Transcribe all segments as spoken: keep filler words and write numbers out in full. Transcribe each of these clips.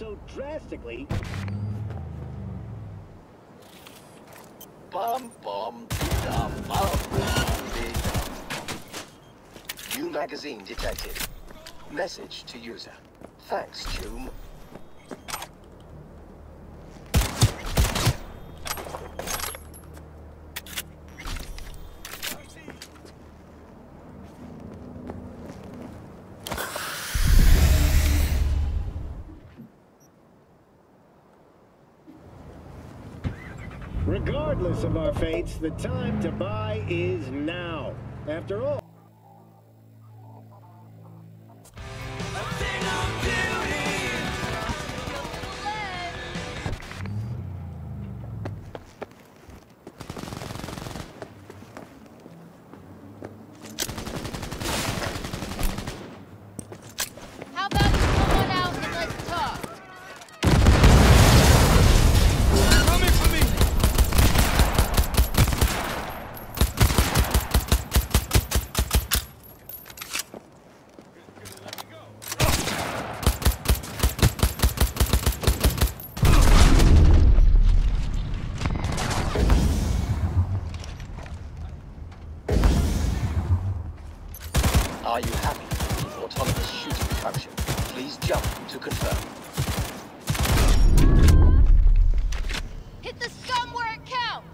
so drastically. Bum bum be-dum, bum bum be-dum. New magazine detected. Message to user. Thanks, Choom. Regardless of our fates, the time to buy is now. After all, how about you come on out and let's talk? Coming for me! Are you happy with the autonomous shooting function? Please jump to confirm. Hit the scum where it counts!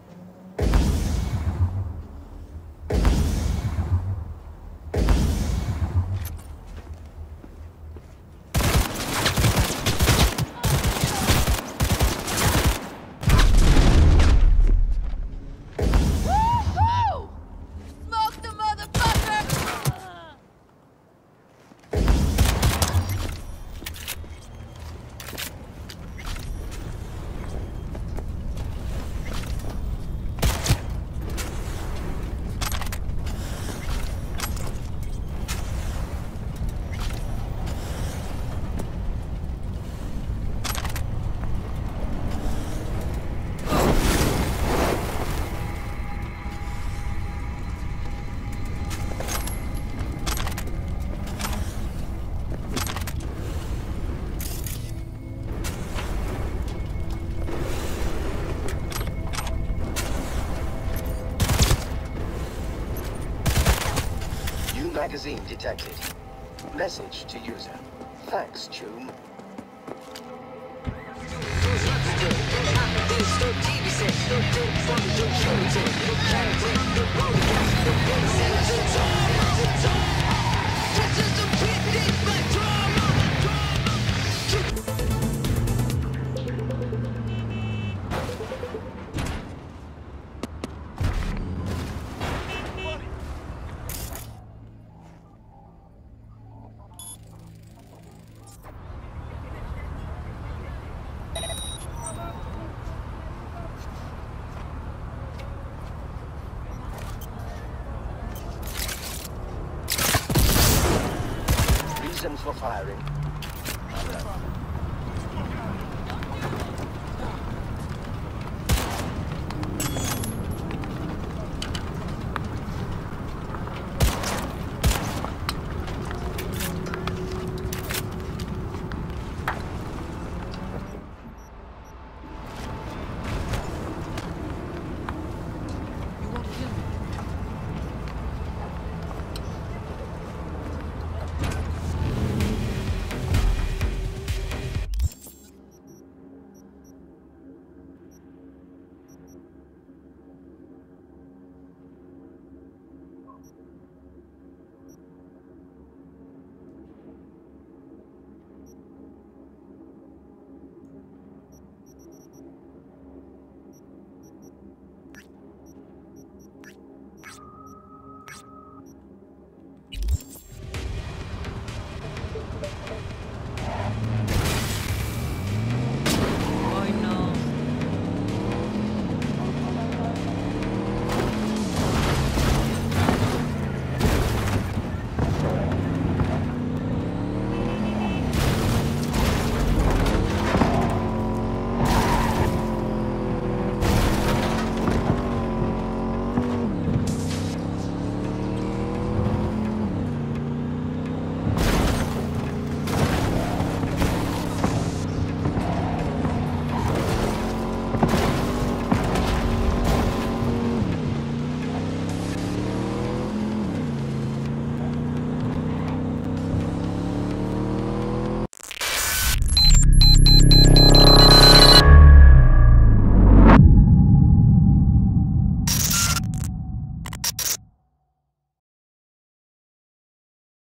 Woohoo! Smoke the motherfucker! New magazine detected. Message to user. Thanks, Choom. Reason for firing.